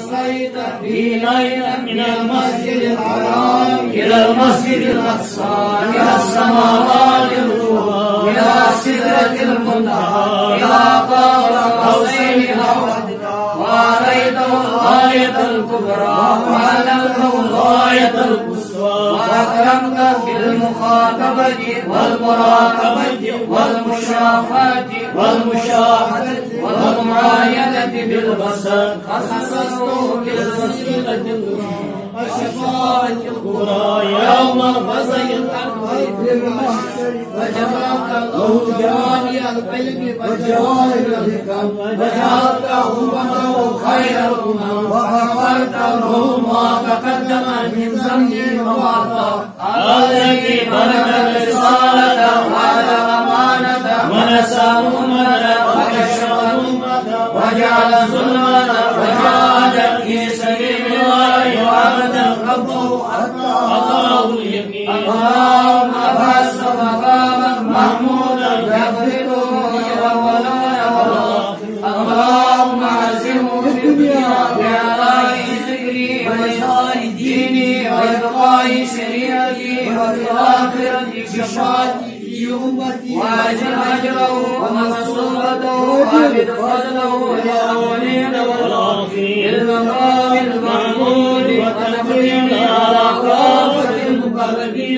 صيت في ليلة من المسجد الحرام إلى المسجد الأقصى إلى السماوات العلى إلى سدرة المنتهى إلى قاب قوسين أو أدنى ورأيته الغاية الكبرى وعلمته الغاية القصوى وأكرمت بالمخاطبة والمراقبة والمشافاة والمشاهدة والمعاينة بالبصر خصصته بالوسيلة والشفاعة الكبرى يوم الفزع الأكبر في المحشر وجمعت له جوامع القلب وجواهر الحكم وجعلته وحده خير الأمم وغفرت له ما تقدم من ذنبه وما تأخر الذي بلغ الرسالة وأدى الأمانة ونسى أمته وكشف أمته وجعل ظلمنا وجاهد في سبيل الله وأبدا ربه الله اليقين اللهم أبعث مقاما محمودا يغفره الأولون والآخرين اللهم أعزمه في الدنيا بإعلاء ذكري وإظهار ديني وإبقاء شريعتي وفي الآخرة بشفاعتي في أمتي وأجر أجره ومصوبته وأبد فضله للأولين والآخرين بالمقام المحمود وتكريم على كافة المقربين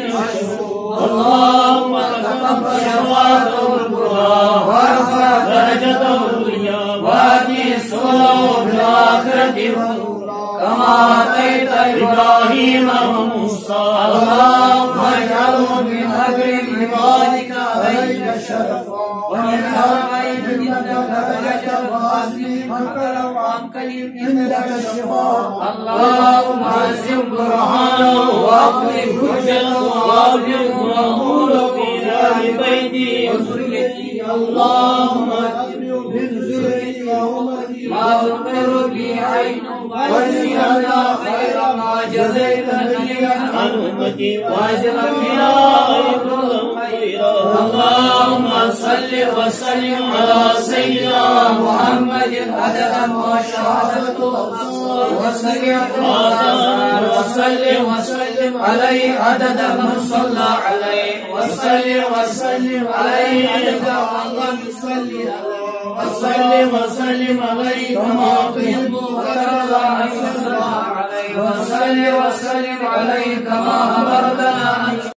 اللهم تقبل شفاعته الكبرى وارفع درجته العليا وآتي سؤله في الآخرة كما آتيت إبراهيم وموسى اللهم اجعله من أكرم عبادك عليك شرفا ومن حرمين إنك درجة وعظيم وكرم عن كريم عندك الشفاء اللهم عزم برهانه وأخلق حجته وأبلغ مأموله في أهل بيتي وذريتي اللهم أتبع من ذريتي وأمتي ما تقر به عينه واجزنا خير ما جزيت نبيا عن أمتي واجعلنا كلهم خيرا اللهم صل وسلم على سيدنا محمد عدد ما شاهدته وسمعت وسلم عليه عدد من صلى عليه وسلم عليه عدد الله يصلي عليه وسلم عليه كما تحب وترضى أن يصلى عليه وسلم عليه كما أمرتنا أن